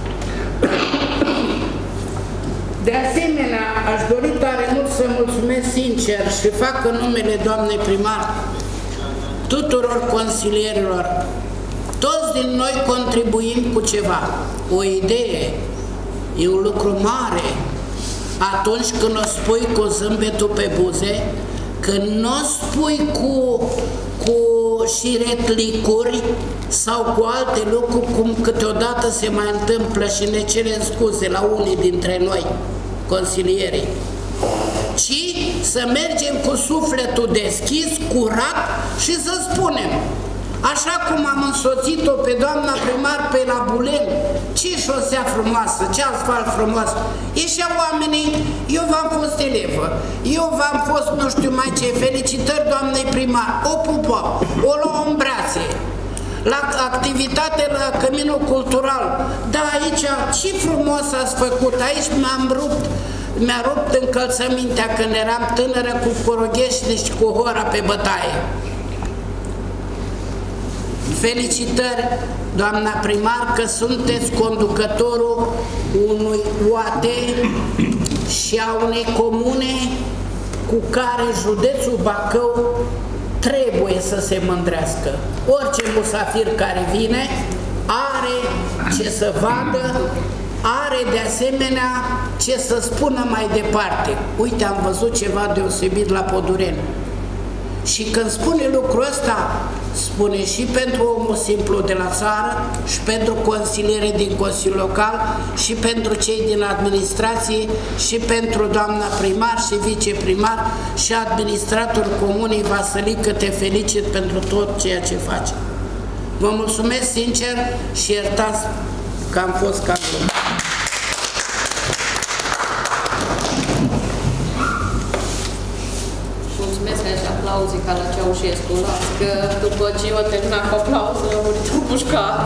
De asemenea, aș dori tare mult să mulțumesc sincer și fac în numele doamnei primar tuturor consilierilor. Toți din noi contribuim cu ceva, o idee, e un lucru mare atunci când o spui cu zâmbetul pe buze, când nu o spui cu, cu șiretlicuri sau cu alte lucruri, cum câteodată se mai întâmplă și ne cerem scuze la unii dintre noi, consilierii, ci să mergem cu sufletul deschis, curat și să spunem, așa cum am însoțit-o pe doamna primar pe la Bulen, ce șosea frumoasă, ce asfalt frumos. Ieșeau oamenii, eu v-am fost elevă, eu v-am fost nu știu mai ce, felicitări doamnei primar, o pupă, o luau în brațe. la activitate la Căminul Cultural. Da, aici, ce frumos ați făcut, aici mi-am rupt, mi-a rupt încălțămintea când eram tânără cu coroghești și cu hora pe bătaie. Felicitări, doamna primar, că sunteți conducătorul unui U A T și a unei comune cu care județul Bacău trebuie să se mândrească. Orice musafir care vine are ce să vadă, are de asemenea ce să spună mai departe. Uite, am văzut ceva deosebit la Podureni. Și când spune lucrul ăsta, spune și pentru omul simplu de la țară, și pentru consiliere din Consiliul Local, și pentru cei din administrație, și pentru doamna primar și viceprimar și administratorul Comunei Vasălică, te felicit pentru tot ceea ce faci. Vă mulțumesc sincer și iertați că am fost ca lumea. Aplauze ca la Ceaușescu, las că după ce eu terminat cu aplauze, am murit cu pușcat.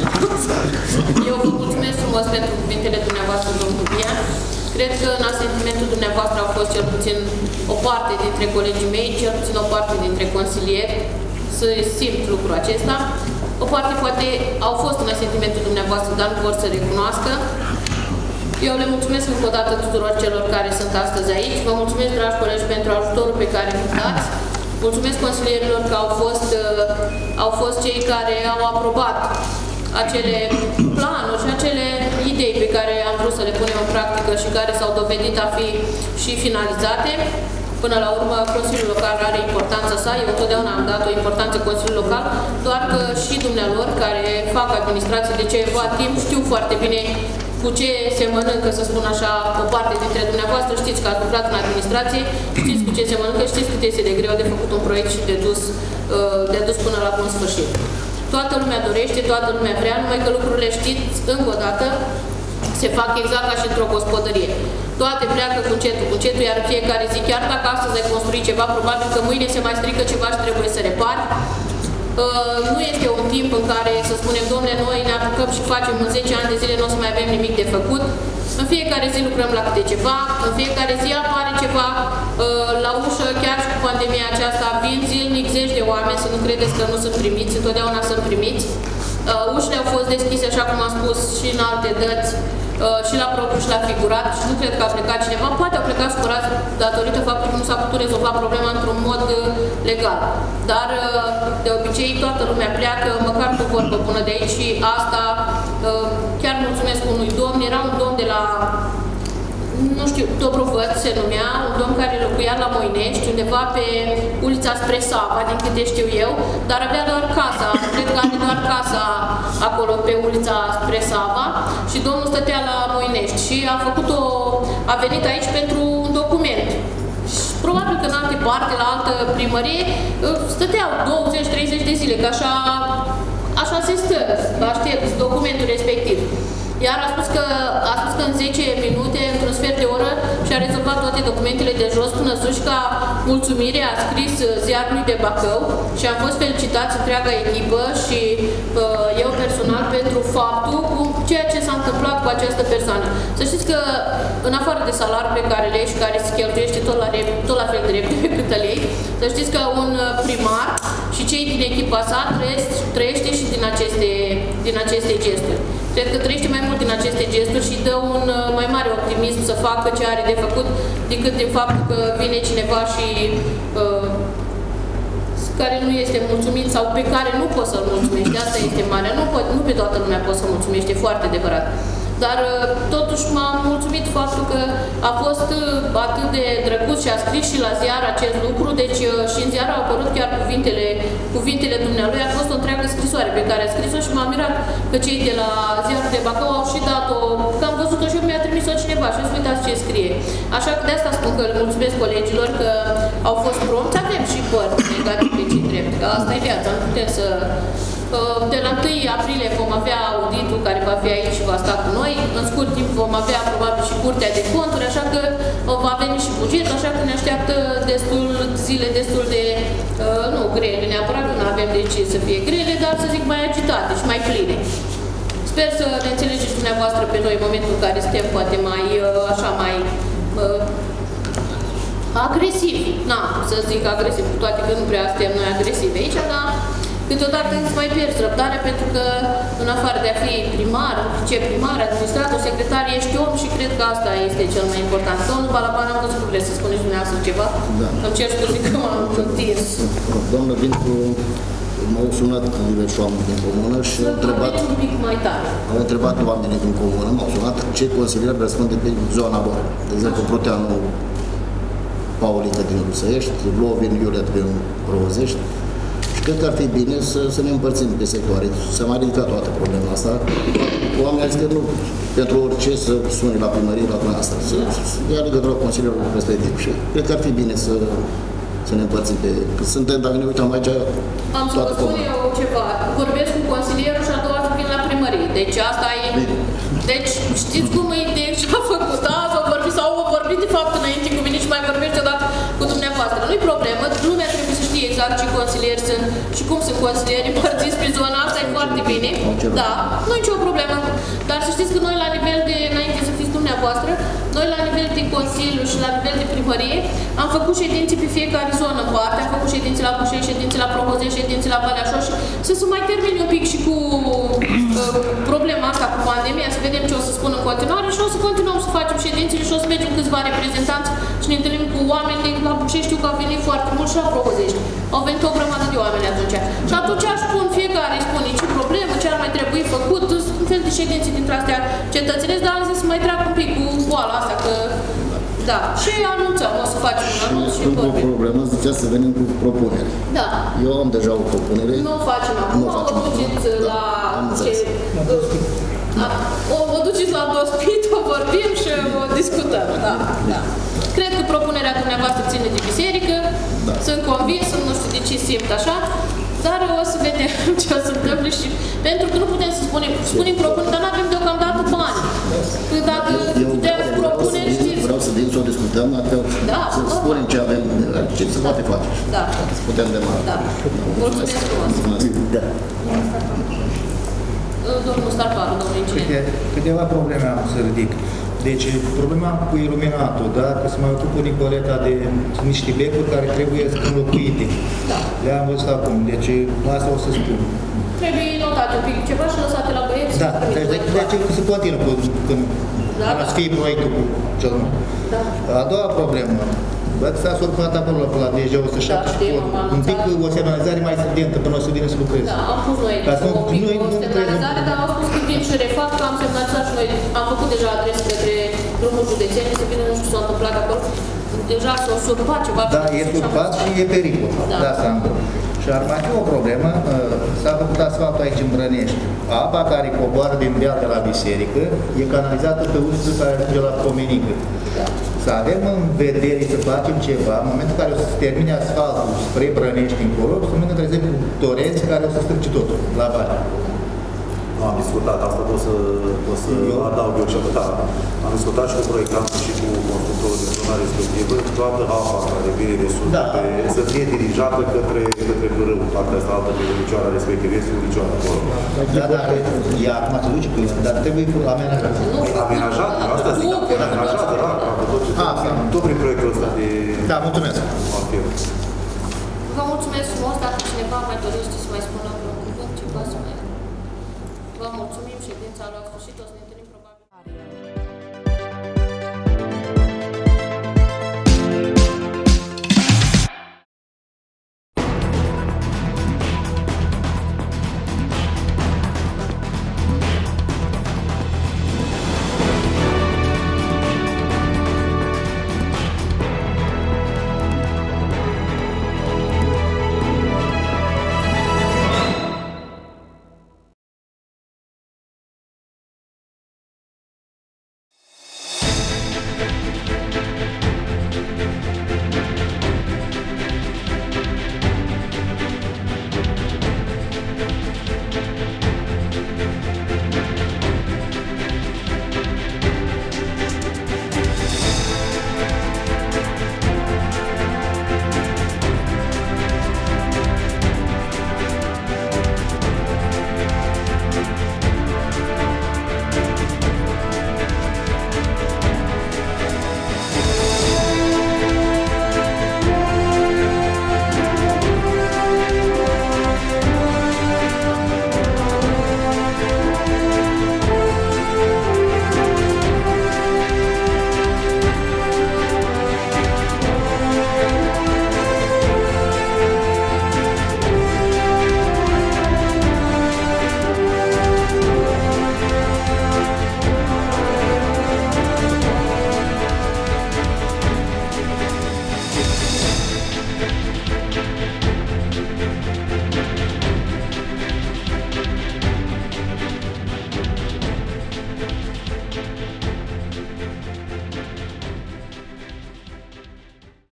Eu vă mulțumesc frumos pentru cuvintele dumneavoastră, domnul Bian. Cred că în asentimentul dumneavoastră au fost cel puțin o parte dintre colegii mei, cel puțin o parte dintre consilieri, să simt lucrul acesta. O parte poate au fost în asentimentul dumneavoastră, dar nu vor să recunoască. Eu le mulțumesc încă o dată tuturor celor care sunt astăzi aici. Vă mulțumesc, dragi colegi, pentru ajutorul pe care îl dați. Mulțumesc consilierilor că au fost, uh, au fost cei care au aprobat acele planuri și acele idei pe care am vrut să le punem în practică și care s-au dovedit a fi și finalizate. Până la urmă, Consiliul Local are importanța sa, eu întotdeauna am dat o importanță Consiliul Local, doar că și dumnealor care fac administrație de ceva timp știu foarte bine cu ce se mănâncă, să spun așa, o parte dintre dumneavoastră, știți că ați lucrat în administrație, știți cu ce se mănâncă, știți cât este de greu de făcut un proiect și de dus, de dus până la bun sfârșit. Toată lumea dorește, toată lumea vrea, numai că lucrurile, știți, încă o dată, se fac exact ca și într-o gospodărie. Toate pleacă cu încetul, cu încetul, iar fiecare zi, chiar dacă astăzi ai construit ceva, probabil că mâine se mai strică ceva și trebuie să repari. Uh, nu este un timp în care să spunem, domnule, noi ne apucăm și facem în zece ani de zile, nu o să mai avem nimic de făcut. În fiecare zi lucrăm la câte ceva, în fiecare zi apare ceva uh, la ușă, chiar și cu pandemia aceasta, vin zilnic zeci de oameni, să nu credeți că nu sunt primiți, întotdeauna sunt primiți. Uh, ușile au fost deschise, așa cum am spus, și în alte dăți, uh, și la propriu și la figurat, și nu cred că a plecat cineva, poate au plecat supărați datorită faptului că nu s-a putut rezolva problema într-un mod uh, legal. Dar, uh, de obicei, toată lumea pleacă, măcar cu vorbă bună de aici, și asta uh, chiar mulțumesc unui domn, era un domn de la, nu știu, Dobrovăț se numea, un domn care locuia la Moinești, undeva pe ulița spre Sava, din câte știu eu, dar avea doar casa, cred că are doar casa acolo pe ulița spre Sava, și domnul stătea la Moinești și a făcut o, a venit aici pentru un document. Și probabil că în alte parte, la altă primărie, stăteau douăzeci treizeci de zile, că așa, așa se stă, aștept documentul respectiv. Iar a spus că, a spus că în zece minute, într-un sfert de oră, și-a rezolvat toate documentele de jos până sus, ca mulțumire a scris ziarului de Bacău și am fost felicitați întreaga echipă și uh, eu personal pentru faptul cu ceea ce s-a întâmplat cu această persoană. Să știți că, în afară de salariul pe care le iei și care se cheltuiește tot la, tot la fel de repede cât îl iei, să știți că un primar și cei din echipa sa trăiesc, trăiește și din aceste, din aceste gesturi. Cred că trăiește mai mult din aceste gesturi și dă un mai mare optimism să facă ce are de făcut, decât din faptul că vine cineva și uh, care nu este mulțumit sau pe care nu poți să-l mulțumești. Asta este mare. Nu, pot, nu pe toată lumea poți să mulțumești, e foarte adevărat. Dar totuși m-am mulțumit faptul că a fost atât de drăguț și a scris și la ziar acest lucru, deci și în ziar au apărut chiar cuvintele, cuvintele dumnealui, a fost o întreagă scrisoare pe care a scris-o și m-am mirat că cei de la ziarul de Bacău au și dat-o, că am văzut-o și eu, mi-a trimis-o cineva și ați uitați ce scrie. Așa că de asta spun că le mulțumesc colegilor că au fost prompți, avem și părți negative ce drept, că asta e viața, nu putem să De la întâi aprilie vom avea auditul care va fi aici și va sta cu noi. În scurt timp vom avea probabil și Curtea de Conturi, așa că va veni și bugetul, așa că ne așteaptă destul zile destul de, nu grele neapărat, nu avem de ce să fie grele, dar să zic mai agitate și mai pline. Sper să ne înțelegeți dumneavoastră pe noi în momentul în care suntem poate mai, așa, mai uh, agresivi. Na, să zic agresiv, cu toate că nu prea suntem noi agresivi aici, dar câteodată îți mai pierzi răbdarea pentru că, în afară de a fi primar, viceprimar, administrator, secretar, ești om și cred că asta este cel mai important. Domnul Balaban, am văzut că vreți să spuneți dumneavoastră ceva? Da. Îmi cer scuze că m-am întins. Doamnă Vincu, m-au sunat diversi oameni din comună și au întrebat, un pic mai tare. au întrebat oamenii din comună, m-au sunat ce consilieri răspunde pe zona lor. De exemplu, Proteanu Paulica din Rusăiești, Lovin Iulia din Rozești. Și cred că ar fi bine să, să ne împărțim pe sectoare. S-a mai ridicat toată problema asta. Oamenii au zis că nu, pentru orice să suni la primărie, la dumneavoastră, să, să ia legătură cu consilierul respectiv. Și cred că ar fi bine să să ne împărțim pe... Că suntem, dacă ne uităm aici, am să vă spun eu ceva. Vorbesc cu consilierul și a doua să vin la primărie. Deci asta e... Bine. Deci știți cum e de ce a făcut? Azi au vorbit sau au vorbit de fapt înainte cu mine și mai vorbește odată cu dumneavoastră. Nu-i problemă. Lumea trebuie să știe exact ce consilieri sunt și cum sunt consilieri împărțiți pe zona asta. E foarte bine. Da, nu e nicio problemă. Dar să știți că noi la nivel de... Înainte să fiți dumneavoastră, noi la nivel de consiliu și la nivel de primărie am făcut ședințe pe fiecare zonă în parte, am făcut ședințe la Bușei, ședințe la Prohozei, ședințe la Valea Șoș, să se mai termine un pic și cu uh, problema asta cu pandemia, să vedem ce o să spun în continuare și o să continuăm să facem ședințele și o să mergem câțiva reprezentanți și ne întâlnim cu oameni de la Bușei, știu că au venit foarte mult și la Prohozești. Au venit o grămadă de oameni atunci. Și atunci aș spun, fiecare îi spune ce problemă, ce ar mai trebui făcut, un fel de ședințe dintre astea cetățenesc, dar am zis să mai treacă un pic cu boala asta, că da, și anunțăm, o să facem un anunț și vorbim. Sunt o problemă, ziceați să venim cu propuneri. Da. Eu am deja o propunere. Nu o facem acum, o duceți la... O duceți la Dospit, o vorbim și o discutăm, da, da. Cred că propunerea dumneavoastră ține de biserică, da. Sunt convins, nu știu de ce simt așa, dar o să vedem ce o să întâmple și pentru că nu putem să spunem, spunem propuneri, dar nu avem deocamdată bani. Dacă putem propune, știți. Vreau să vin să o discutăm, adică da, să spunem ce avem, ce se poate face. Da. Să putem demara. Da. Mulțumesc frumos. Da. Domnul Starparu, domnul inginer. Câteva probleme am să ridic. Deci, problema cu iluminatul, da? Că se mai ocupă Nicoleta de niște becuri care trebuie înlocuite. Da. Le-am văzut acum, deci asta o să spun. Trebuie notat un pic ceva și lăsate la băieți. Da, deci de, de aceea se continuă când da, da. Să fie proiectul cu cel nou. Da. A doua problemă, bă, s-a surplat acolo pe la D J o sută șaptezeci și patru, un pic o semnalizare mai studentă până o să vină să lucreze. Da, am pus noi un pic o semnalizare, dar au spus că vin și refac, că am semnalizat și noi, am făcut deja adrese către drumul județenii, să vină, nu știu ce s-a întâmplat acolo. Deja s-a surpat ceva. Da, e surpat și e pericol. Da, da Sandru. Și ar mai fi o problemă, s-a făcut asfaltul aici în Brănești. Apa care coboară din deal de la biserică e canalizată pe uscă care ajunge la Pomenică. Da. Să avem în vedere să facem ceva, în momentul în care o să se termine asfaltul spre Brănești încolo, să mână trezim cu torenți care o să strice totul la vale. Nu am discutat asta, o să, o să adaug eu ceva. Da, am discutat și cu proiectantul și cu constructorul din zona respectivă, toată apa care vine de sus, da. Pe, să fie dirijată către, către râu, partea asta altă, pe licioara respectivă, este o licioară acolo. Da, da, ea acum se duce cu ea, dar trebuie amenajată. Amenajată, asta zic, amenajată, da, tot prin proiectul ăsta de... Da, mulțumesc. Vă mulțumesc frumos, dacă cineva mai dorește să mai spună vreun cuvânt, ceva să mai... Vă mulțumim, ședința a luat sfârșit, o să ne